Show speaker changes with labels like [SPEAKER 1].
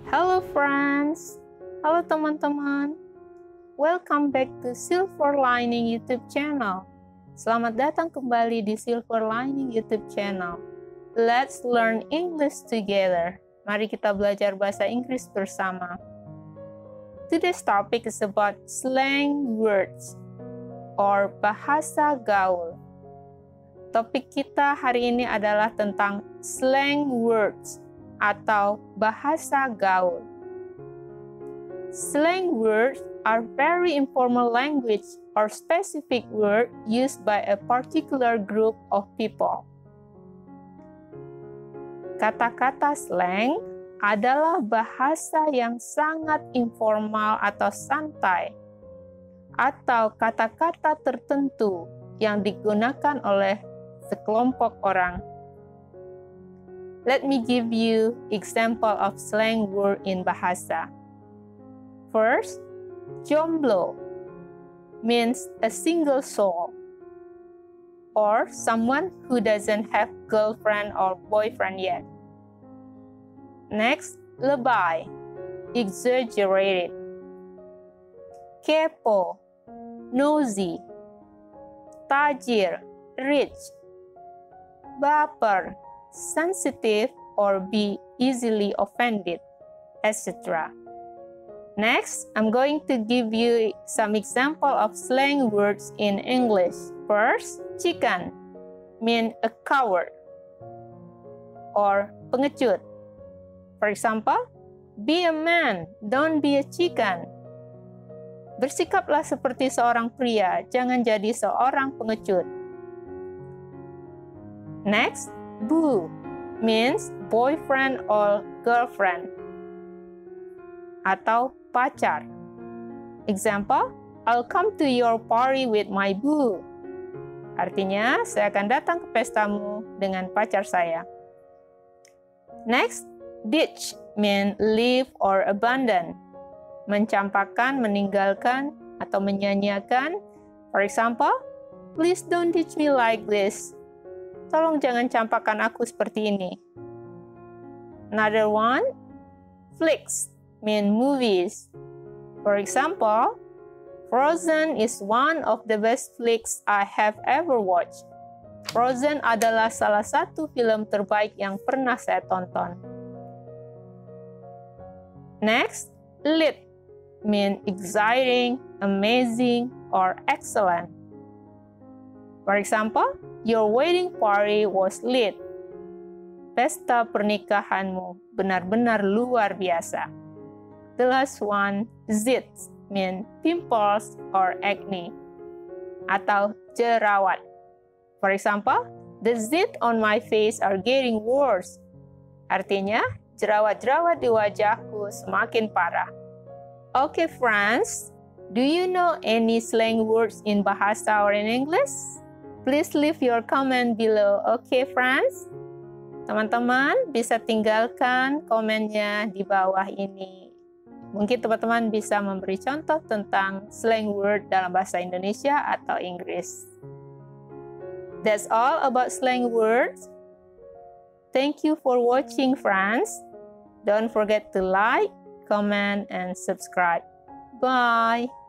[SPEAKER 1] Hello friends, halo teman-teman. Welcome back to Silver Lining YouTube channel. Selamat datang kembali di Silver Lining YouTube channel. Let's learn English together. Mari kita belajar bahasa Inggris bersama. Today's topic is about slang words or bahasa gaul. Topik kita hari ini adalah tentang slang words atau bahasa gaul. Slang words are very informal language or specific word used by a particular group of people. Kata-kata slang adalah bahasa yang sangat informal atau santai, atau kata-kata tertentu yang digunakan oleh sekelompok orang. Let me give you example of slang word in bahasa. First, jomblo means a single soul or someone who doesn't have girlfriend or boyfriend yet. Next, lebay, exaggerated. Kepo, nosy. Tajir, rich. Baper, sensitive or be easily offended, etc. Next, I'm going to give you some example of slang words in English. First, chicken mean a coward or pengecut. For example, be a man, don't be a chicken. Bersikaplah seperti seorang pria, jangan jadi seorang pengecut. Next, boo means boyfriend or girlfriend atau pacar. Example, I'll come to your party with my boo. Artinya, saya akan datang ke pestamu dengan pacar saya. Next, ditch mean leave or abandon. Mencampakkan, meninggalkan, atau menyanyiakan. For example, please don't ditch me like this. Tolong jangan campakkan aku seperti ini. Another one, flicks mean movies. For example, Frozen is one of the best flicks I have ever watched. Frozen adalah salah satu film terbaik yang pernah saya tonton. Next, lit mean exciting, amazing, or excellent. For example, your wedding party was lit. Pesta pernikahanmu benar-benar luar biasa. The last one, zits, mean pimples or acne, atau jerawat. For example, the zit on my face are getting worse. Artinya, jerawat-jerawat di wajahku semakin parah. Okay, friends, do you know any slang words in bahasa or in English? Please leave your comment below. Okay, friends? Teman-teman bisa tinggalkan komennya di bawah ini. Mungkin teman-teman bisa memberi contoh tentang slang word dalam bahasa Indonesia atau Inggris. That's all about slang words. Thank you for watching, friends. Don't forget to like, comment, and subscribe. Bye!